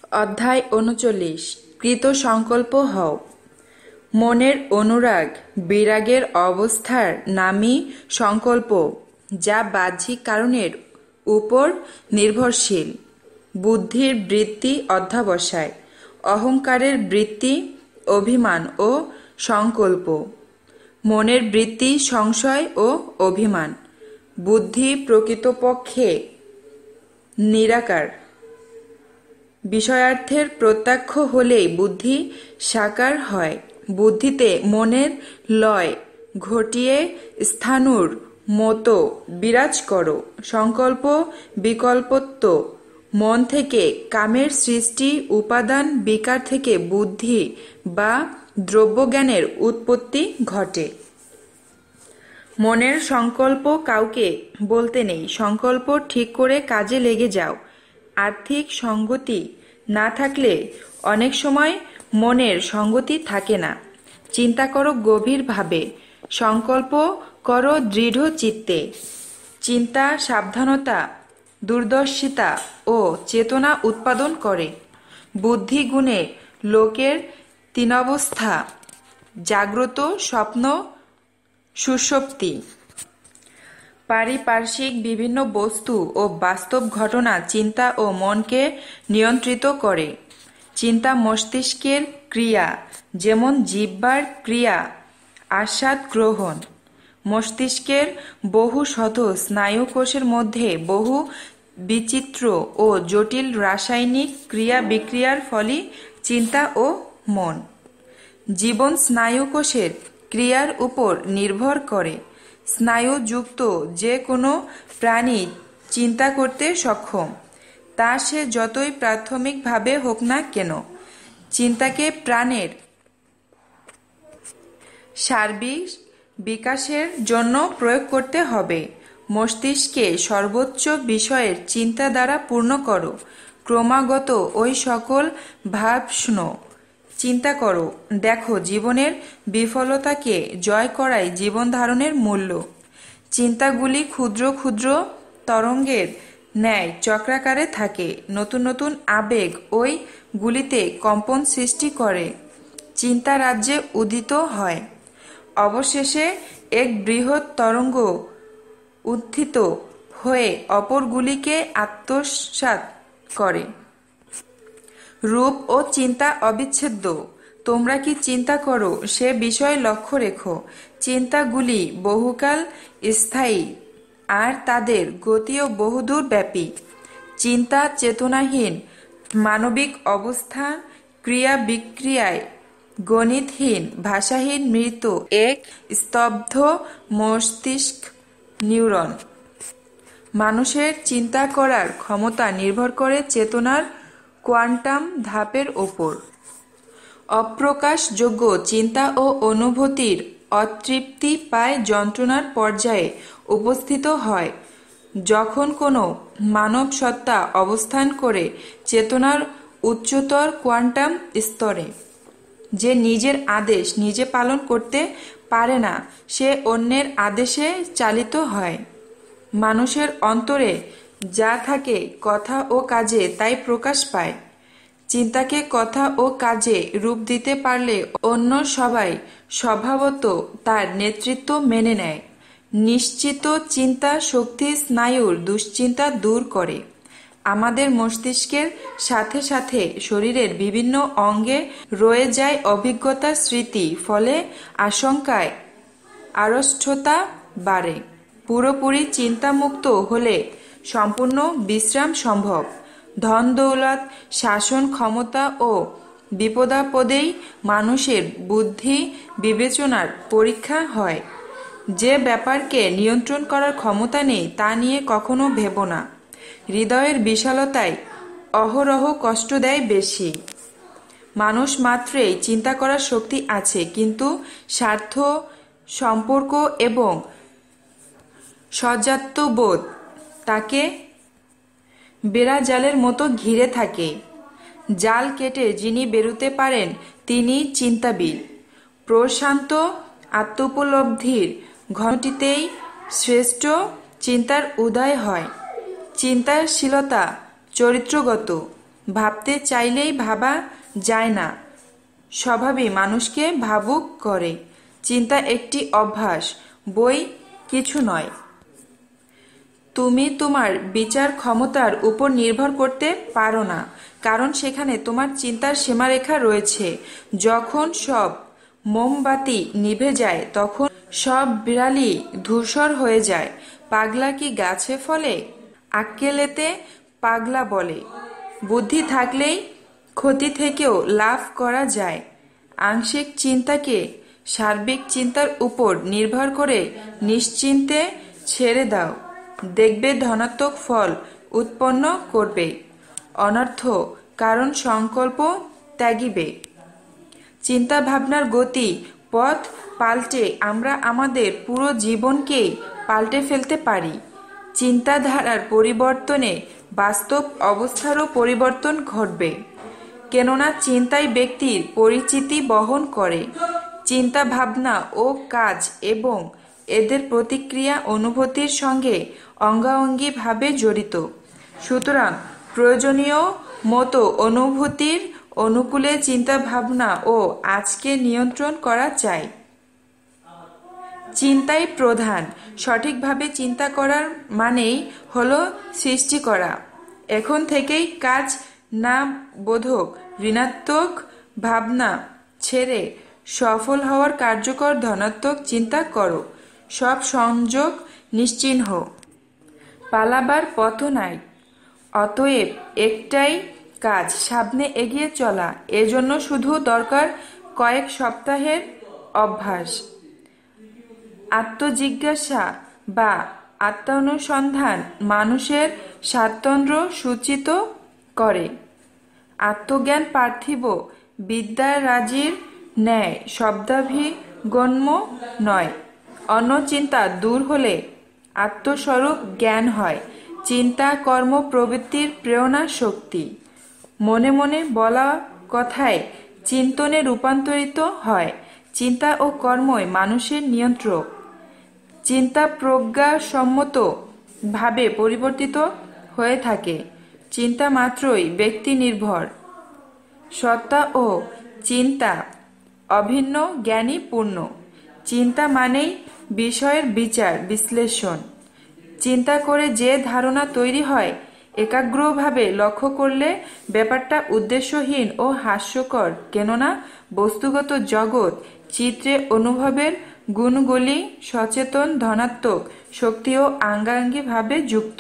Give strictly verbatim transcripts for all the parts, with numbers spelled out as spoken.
অধ্যায় উনচল্লিশ। কৃত সংকল্প হও। মনের অনুরাগ বিরাগের অবস্থার নামই সংকল্প, যা বাহ্যিক কারণের উপর নির্ভরশীল। বুদ্ধির বৃত্তি অধ্যবসায়, অহংকারের বৃত্তি অভিমান ও সংকল্প, মনের বৃত্তি সংশয় ও অভিমান। বুদ্ধি প্রকৃতপক্ষে নিরাকার। বিষয়ার্থের প্রত্যক্ষ হলেই বুদ্ধি সাকার হয়। বুদ্ধিতে মনের লয় ঘটিয়ে স্থাণুর মতো বিরাজ করো। সংকল্প বিকল্পত্ব, মন থেকে কামের সৃষ্টি, উপাদান বিকার থেকে বুদ্ধি বা দ্রব্যজ্ঞানের উৎপত্তি ঘটে। মনের সংকল্প কাউকে বলতে নেই। সংকল্প ঠিক করে কাজে লেগে যাও। আর্থিক সঙ্গতি না থাকলে অনেক সময় মনের সঙ্গতি থাকে না। চিন্তা করো গভীরভাবে, সংকল্প করো দৃঢ় চিত্তে। চিন্তা সাবধানতা, দূরদর্শিতা ও চেতনা উৎপাদন করে। বুদ্ধি গুণে লোকের তিনবস্থা: জাগ্রত, স্বপ্ন, সুষুপ্তি। পারিপার্শ্বিক বিভিন্ন বস্তু ও বাস্তব ঘটনা চিন্তা ও মনকে নিয়ন্ত্রিত করে। চিন্তা মস্তিষ্কের ক্রিয়া, যেমন জিহ্বার ক্রিয়া আস্বাদ গ্রহণ। মস্তিষ্কের বহু শত স্নায়ুকোষের মধ্যে বহু বিচিত্র ও জটিল রাসায়নিক ক্রিয়া বিক্রিয়ার ফলই চিন্তা ও মন। জীবন স্নায়ুকোষের ক্রিয়ার উপর নির্ভর করে। স্নায়ুযুক্ত যে কোনো প্রাণী চিন্তা করতে সক্ষম, তা সে যতই প্রাথমিকভাবে হোক না কেন। চিন্তাকে প্রাণের সার্বিক বিকাশের জন্য প্রয়োগ করতে হবে। মস্তিষ্কে সর্বোচ্চ বিষয়ের চিন্তা দ্বারা পূর্ণ করো। ক্রমাগত ওই সকল ভাব শোনো, চিন্তা করো। দেখো, জীবনের বিফলতাকে জয় করাই জীবন ধারণের মূল্য। চিন্তাগুলি ক্ষুদ্র ক্ষুদ্র তরঙ্গের ন্যায় চক্রাকারে থাকে। নতুন নতুন আবেগ ওই গুলিতে কম্পন সৃষ্টি করে, চিন্তা রাজ্যে উদিত হয়। অবশেষে এক বৃহৎ তরঙ্গ উত্থিত হয়ে অপরগুলিকে আত্মসাৎ করে। রূপ ও চিন্তা অবিচ্ছেদ্য। তোমরা কি চিন্তা করো, সে বিষয়ে লক্ষ্য রেখো। চিন্তাগুলি বহুকাল স্থায়ী, আর তাদের গতিও বহুদূর ব্যাপী। চিন্তা চেতনাহীন মানবিক অবস্থা, ক্রিয়া বিক্রিয়ায় গণিতহীন, ভাষাহীন মৃত এক স্তব্ধ মস্তিষ্ক নিউরন। মানুষের চিন্তা করার ক্ষমতা নির্ভর করে চেতনার কোয়ান্টাম ধাপের ওপর। অপ্রকাশযোগ্য চিন্তা ও অনুভূতির অতৃপ্তি পায় যন্ত্রণার পর্যায়ে উপস্থিত হয়, যখন কোনো মানব সত্তা অবস্থান করে চেতনার উচ্চতর কোয়ান্টাম স্তরে। যে নিজের আদেশ নিজে পালন করতে পারে না, সে অন্যের আদেশে চালিত হয়। মানুষের অন্তরে যা থাকে কথা ও কাজে তাই প্রকাশ পায়। চিন্তাকে কথা ও কাজে রূপ দিতে পারলে অন্য সবাই স্বভাবত তার নেতৃত্ব মেনে নেয়। নিশ্চিত চিন্তা শক্তি স্নায়ুর দুশ্চিন্তা দূর করে। আমাদের মস্তিষ্কের সাথে সাথে শরীরের বিভিন্ন অঙ্গে রয়ে যায় অভিজ্ঞতা স্মৃতি, ফলে আশঙ্কায় আড়ষ্ঠতা বাড়ে। পুরোপুরি চিন্তামুক্ত হলে সম্পূর্ণ বিশ্রাম সম্ভব। ধন দৌলত, শাসন ক্ষমতা ও বিপদাপদেই মানুষের বুদ্ধি বিবেচনার পরীক্ষা হয়। যে ব্যাপারকে নিয়ন্ত্রণ করার ক্ষমতা নেই, তা নিয়ে কখনো ভেবো না। হৃদয়ের বিশালতায় অহরহ কষ্ট দেয় বেশি। মানুষ মাত্রেই চিন্তা করার শক্তি আছে, কিন্তু স্বার্থ, সম্পর্ক এবং স্বজাত্যবোধ তাকে বেড়াজালের মতো ঘিরে থাকে। জাল কেটে যিনি বেরুতে পারেন, তিনি চিন্তাবিদ। প্রশান্ত আত্মোপলব্ধির ঘনটিতেই শ্রেষ্ঠ চিন্তার উদয় হয়। চিন্তাশীলতা চরিত্রগত, ভাবতে চাইলেই ভাবা যায় না স্বভাবই মানুষকে ভাবুক করে। চিন্তা একটি অভ্যাস, বই কিছু নয়। তুমি তোমার বিচার ক্ষমতার উপর নির্ভর করতে পারো না, কারণ সেখানে তোমার চিন্তার সীমারেখা রয়েছে। যখন সব মোমবাতি নিভে যায় তখন সব বিড়ালি ধূসর হয়ে যায়। পাগলা কি গাছে ফলে? আক্কেলেতে পাগলা বলে। বুদ্ধি থাকলেই ক্ষতি থেকেও লাভ করা যায়। আংশিক চিন্তাকে সার্বিক চিন্তার উপর নির্ভর করে নিশ্চিন্তে ছেড়ে দাও, দেখবে ধনাত্মক ফল উৎপন্ন করবে। অনর্থ কারণ সংকল্প ত্যাগিবে। চিন্তা ভাবনার গতি পথ পাল্টে আমরা আমাদের পুরো জীবনকেই পাল্টে ফেলতে পারি। চিন্তাধারার পরিবর্তনে বাস্তব অবস্থারও পরিবর্তন ঘটবে, কেননা চিন্তাই ব্যক্তির পরিচিতি বহন করে। চিন্তা ভাবনা ও কাজ এবং এদের প্রতিক্রিয়া অনুভূতির সঙ্গে অঙ্গাঙ্গিভাবে জড়িত। সুতরাং প্রয়োজনীয় মতো অনুভূতির অনুকূলে চিন্তা ভাবনা ও আজকে নিয়ন্ত্রণ করা চাই। চিন্তাই প্রধান। সঠিকভাবে চিন্তা করার মানেই হলো সৃষ্টি করা। এখন থেকেই কাজ না বোধক ঋণাত্মক ভাবনা ছেড়ে সফল হওয়ার কার্যকর ধনাত্মক চিন্তা করো। সব সংযোগ নিশ্চিহ্ন, পালাবার পথ নাই। অতএব একটাই কাজ, সামনে এগিয়ে চলা। এজন্য শুধু দরকার কয়েক সপ্তাহের অভ্যাস। আত্মজিজ্ঞাসা বা আত্মানুসন্ধান মানুষের স্বাতন্ত্র্য সূচিত করে। আত্মজ্ঞান পার্থিব বিদ্যারাজির ন্যায় শব্দাভিগম্য নয়। অন্য চিন্তা দূর হলে আত্মস্বরূপ জ্ঞান হয়। চিন্তা কর্ম প্রবৃত্তির প্রেরণা শক্তি। মনে মনে বলা কথায় চিন্তনে রূপান্তরিত হয়। চিন্তা ও কর্মই মানুষের নিয়ন্ত্রক। চিন্তা প্রজ্ঞাসম্মত ভাবে পরিবর্তিত হয়ে থাকে। চিন্তা মাত্রই ব্যক্তি নির্ভর। সত্তা ও চিন্তা অভিন্ন জ্ঞানী পূর্ণ। চিন্তা মানেই বিষয়ের বিচার বিশ্লেষণ। চিন্তা করে যে ধারণা তৈরি হয়, একাগ্রভাবে লক্ষ্য করলে ব্যাপারটা উদ্দেশ্যহীন ও হাস্যকর, কেননা বস্তুগত জগৎ চিত্রে অনুভবের গুণগুলি সচেতন ধনাত্মক শক্তি ও আঙ্গাঙ্গিভাবে যুক্ত।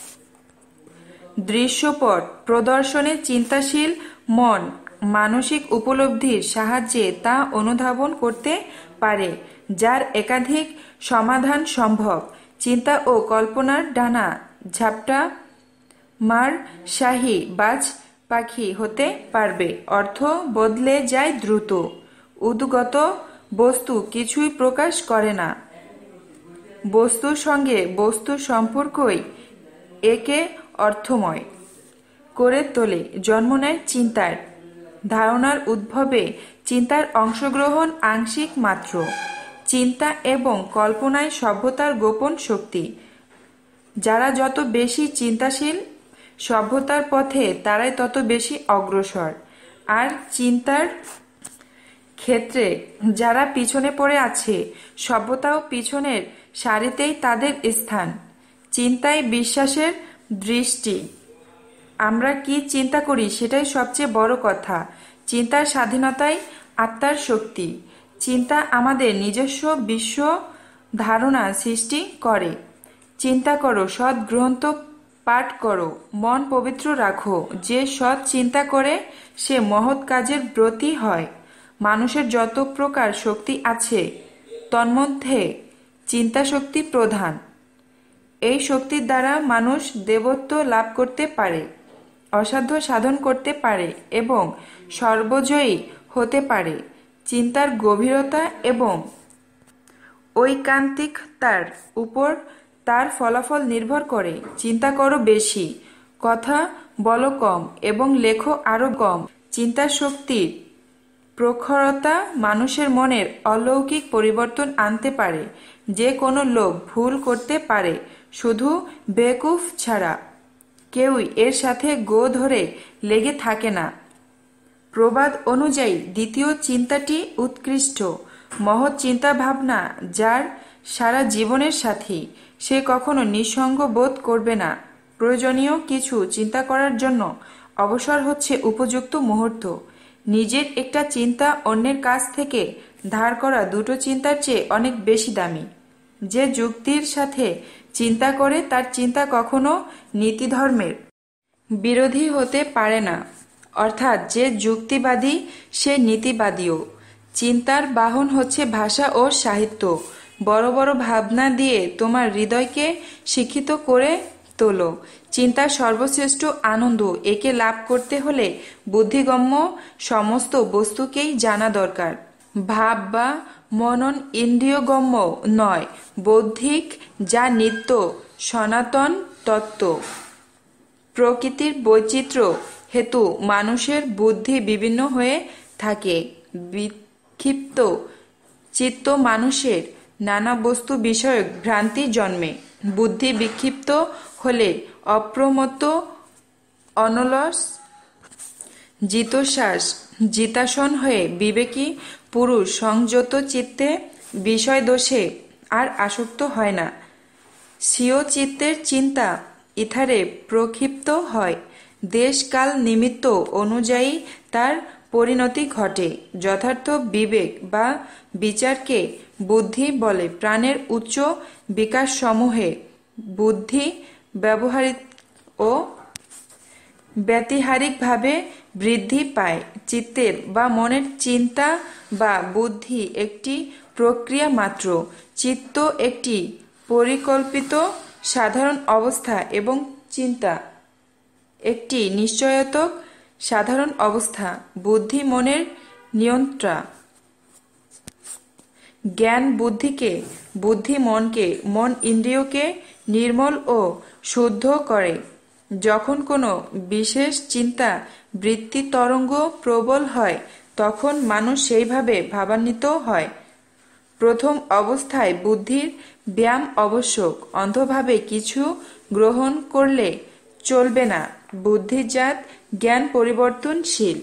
দৃশ্যপট প্রদর্শনে চিন্তাশীল মন মানসিক উপলব্ধির সাহায্যে তা অনুধাবন করতে পারে, যার একাধিক সমাধান সম্ভব। চিন্তা ও কল্পনার ডানা ঝাপটা মার শাহী বাজ পাখি হতে পারবে। অর্থ বদলে যায় দ্রুত। উদ্গত বস্তু কিছুই প্রকাশ করে না। বস্তুর সঙ্গে বস্তুর সম্পর্কই একে অর্থময় করে তোলে। জন্ম নেয় চিন্তার। ধারণার উদ্ভবে চিন্তার অংশগ্রহণ আংশিক মাত্র। চিন্তা এবং কল্পনায় সভ্যতার গোপন শক্তি। যারা যত বেশি চিন্তাশীল সভ্যতার পথে তারাই তত বেশি অগ্রসর। আর চিন্তার ক্ষেত্রে যারা পিছনে পড়ে আছে, সভ্যতাও পিছনের সারিতেই তাদের স্থান। চিন্তায় বিশ্বাসের দৃষ্টি। আমরা কি চিন্তা করি সেটাই সবচেয়ে বড় কথা। চিন্তার স্বাধীনতাই আত্মার শক্তি। চিন্তা আমাদের নিজস্ব বিশ্ব ধারণা সৃষ্টি করে। চিন্তা করো, সৎ গ্রন্থ পাঠ করো, মন পবিত্র রাখো। যে সৎ চিন্তা করে সে মহৎ কাজের ব্রতী হয়। মানুষের যত প্রকার শক্তি আছে তন্মধ্যে চিন্তা শক্তি প্রধান। এই শক্তির দ্বারা মানুষ দেবত্ব লাভ করতে পারে, অসাধ্য সাধন করতে পারে এবং সর্বজয়ী হতে পারে। চিন্তার গভীরতা এবং ঐকান্তিকতার উপর তার ফলাফল নির্ভর করে। চিন্তা করো বেশি, কথা বলো কম এবং লেখো আরো কম। চিন্তার শক্তির প্রখরতা মানুষের মনের অলৌকিক পরিবর্তন আনতে পারে। যে কোনো লোক ভুল করতে পারে, শুধু বেকুফ ছাড়া। কেউই এর সাথে গো ধরে লেগে থাকে না। প্রবাদ অনুযায়ী দ্বিতীয় চিন্তাটি উৎকৃষ্ট মহৎ চিন্তা ভাবনা, যার সারা জীবনের সাথী। সে কখনো নিঃসঙ্গ বোধ করবে না। প্রয়োজনীয় কিছু চিন্তা করার জন্য অবসর হচ্ছে উপযুক্ত মুহূর্ত। নিজের একটা চিন্তা অন্যের কাছ থেকে ধার করা দুটো চিন্তার চেয়ে অনেক বেশি দামি। যে যুক্তির সাথে চিন্তা করে তার চিন্তা কখনো নীতিধর্মের বিরোধী হতে পারে না, অর্থাৎ যে যুক্তিবাদী সে নীতিবাদীও। চিন্তার বাহন হচ্ছে ভাষা ও সাহিত্য। বড় বড় ভাবনা দিয়ে তোমার হৃদয়কে শিক্ষিত করে তোলো। চিন্তার সর্বশ্রেষ্ঠ আনন্দ। একে লাভ করতে হলে বুদ্ধিগম্য সমস্ত বস্তুকেই জানা দরকার। ভাব বা মনন ইন্দ্রিয়গম্য নয়, বৌদ্ধিক, যা নিত্য সনাতন তত্ত্ব। প্রকৃতির বৈচিত্র্য হেতু মানুষের বুদ্ধি বিভিন্ন হয়ে থাকে। বিক্ষিপ্ত চিত্ত মানুষের নানা বস্তু বিষয়ক ভ্রান্তি জন্মে। বুদ্ধি বিক্ষিপ্ত হলে অপ্রমত্ত, অনলস, জিতশ্বাস, জিতাসন হয়ে বিবেকী পুরুষ সংযত চিত্তে বিষয় দোষে আর আসক্ত হয় না। স্বীয় চিত্তের চিন্তা ইথারে প্রক্ষিপ্ত হয়। দেশ কাল নিমিত্ত অনুযায়ী তার পরিণতি ঘটে। যথার্থ বিবেক বা বিচারকে বুদ্ধি বলে। প্রাণের উচ্চ বিকাশসমূহে বুদ্ধি ব্যবহারিক ও ব্যতিহারিকভাবে বৃদ্ধি পায়। চিত্তের বা মনের চিন্তা বা বুদ্ধি একটি প্রক্রিয়া মাত্র। চিত্ত একটি পরিকল্পিত সাধারণ অবস্থা এবং চিন্তা একটি নিশ্চয়তক সাধারণ অবস্থা। বুদ্ধি মনের নিয়ন্ত্রা। জ্ঞান বুদ্ধিকে, বুদ্ধি মনকে, মন ইন্দ্রিয়কে নির্মল ও শুদ্ধ করে। যখন কোনো বিশেষ চিন্তা বৃত্তি তরঙ্গ প্রবল হয়, তখন মানুষ সেইভাবে ভাবান্বিত হয়। প্রথম অবস্থায় বুদ্ধির ব্যায়াম আবশ্যক। অন্ধভাবে কিছু গ্রহণ করলে চলবে না। বুদ্ধিজাত জ্ঞান পরিবর্তনশীল।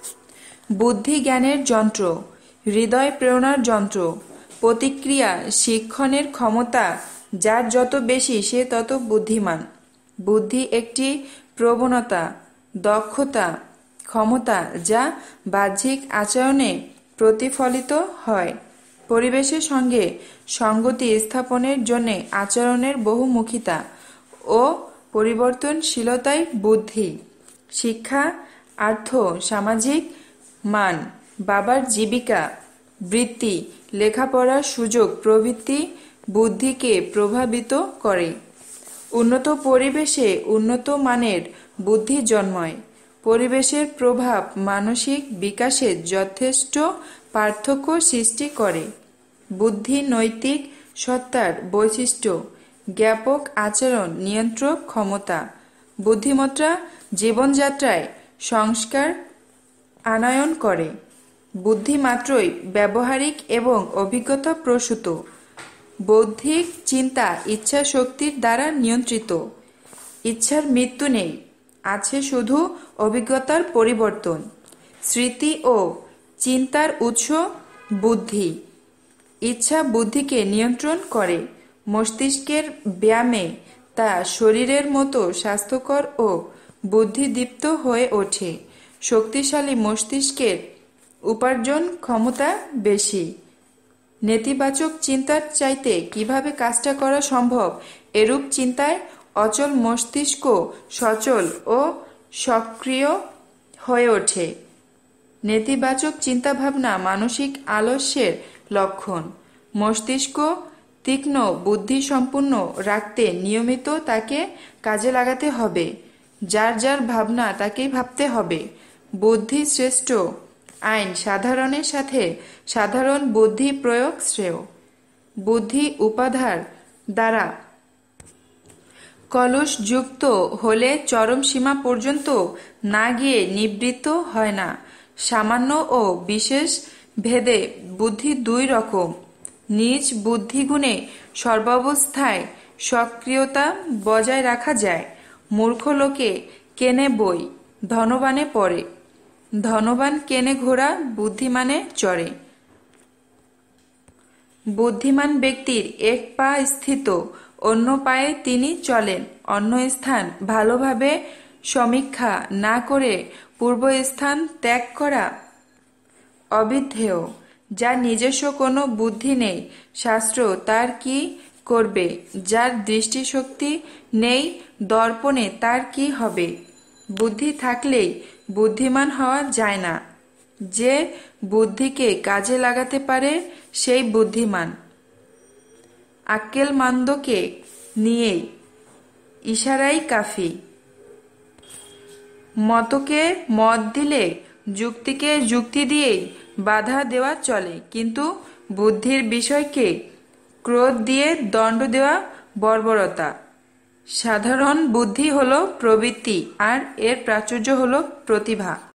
বুদ্ধি জ্ঞানের যন্ত্র, হৃদয় প্রেরণার যন্ত্র। প্রতিক্রিয়া শিক্ষণের ক্ষমতা যার যত বেশি সে তত বুদ্ধিমান। বুদ্ধি একটি প্রবণতা, দক্ষতা, ক্ষমতা যা বাহ্যিক আচরণে প্রতিফলিত হয়। পরিবেশের সঙ্গে সঙ্গতি স্থাপনের জন্য আচরণের বহুমুখিতা ও পরিবর্তনশীলতাই বুদ্ধি। শিক্ষা, আর্থ, সামাজিক মান, বাবার জীবিকা, বৃত্তি, লেখাপড়ার সুযোগ প্রভৃতি বুদ্ধিকে প্রভাবিত করে। উন্নত পরিবেশে উন্নত মানের বুদ্ধি জন্মায়। পরিবেশের প্রভাব মানসিক বিকাশে যথেষ্ট পার্থক্য সৃষ্টি করে। বুদ্ধি নৈতিক সত্তার বৈশিষ্ট্য, জ্ঞাপক আচরণ, নিয়ন্ত্রক ক্ষমতা। বুদ্ধিমত্তা জীবনযাত্রায় সংস্কার আনয়ন করে। বুদ্ধি মাত্রই ব্যবহারিক এবং অভিজ্ঞতা প্রসূত। বৌদ্ধিক চিন্তা ইচ্ছা শক্তির দ্বারা নিয়ন্ত্রিত। ইচ্ছার মৃত্যু নেই, আছে শুধু অভিজ্ঞতার পরিবর্তন। স্মৃতি ও চিন্তার উৎস বুদ্ধি। ইচ্ছা বুদ্ধিকে নিয়ন্ত্রণ করে। মস্তিষ্কের ব্যায়ামে তা শরীরের মতো স্বাস্থ্যকর ও বুদ্ধিদীপ্ত হয়ে ওঠে। শক্তিশালী মস্তিষ্কের উপার্জন ক্ষমতা বেশি। নেতিবাচক চিন্তার চাইতে কিভাবে কাজটা করা সম্ভব, এরূপ চিন্তায় অচল মস্তিষ্ক সচল ও সক্রিয় হয়ে ওঠে। নেতিবাচক চিন্তাভাবনা মানসিক আলস্যের লক্ষণ। মস্তিষ্ক তীক্ষ্ণ বুদ্ধি সম্পূর্ণ রাখতে নিয়মিত তাকে কাজে লাগাতে হবে। যার যার ভাবনা তাকেই ভাবতে হবে। বুদ্ধি শ্রেষ্ঠ আইন সাধারণের সাথে সাধারণ বুদ্ধি প্রয়োগ শ্রেয়। বুদ্ধি উপাধার দ্বারা কলুষযুক্ত হলে চরম সীমা পর্যন্ত না গিয়ে নিবৃত্ত হয় না। সামান্য ও বিশেষ ভেদে বুদ্ধি দুই রকম। নিজ বুদ্ধিগুণে সর্বাবস্থায় সক্রিয়তা বজায় রাখা যায়। মূর্খ লোকে কেনে বই, ধনবানে পড়ে। ধনবান কেনে ঘোড়া, বুদ্ধিমানে চড়ে। বুদ্ধিমান ব্যক্তির এক পা স্থিত, অন্য পায়ে তিনি চলেন। অন্য স্থান ভালোভাবে সমীক্ষা না করে পূর্বস্থান ত্যাগ করা অবিধেয়। যার নিজস্ব কোনো বুদ্ধি নেই, শাস্ত্র তার কি করবে? যার দৃষ্টিশক্তি নেই, দর্পণে তার কি হবে? বুদ্ধি থাকলেই বুদ্ধিমান হওয়া যায় না। যে বুদ্ধিকে কাজে লাগাতে পারে সেই বুদ্ধিমান। আক্কেলমন্দকে নিয়ে ইশারাই কাফি। মতকে মত দিলে যুক্তিকে যুক্তি দিয়েই বাধা দেওয়া চলে, কিন্তু বুদ্ধির বিষয়কে ক্রোধ দিয়ে দণ্ড দেওয়া বর্বরতা। সাধারণ বুদ্ধি হলো প্রবৃত্তি, আর এর প্রাচুর্য হলো প্রতিভা।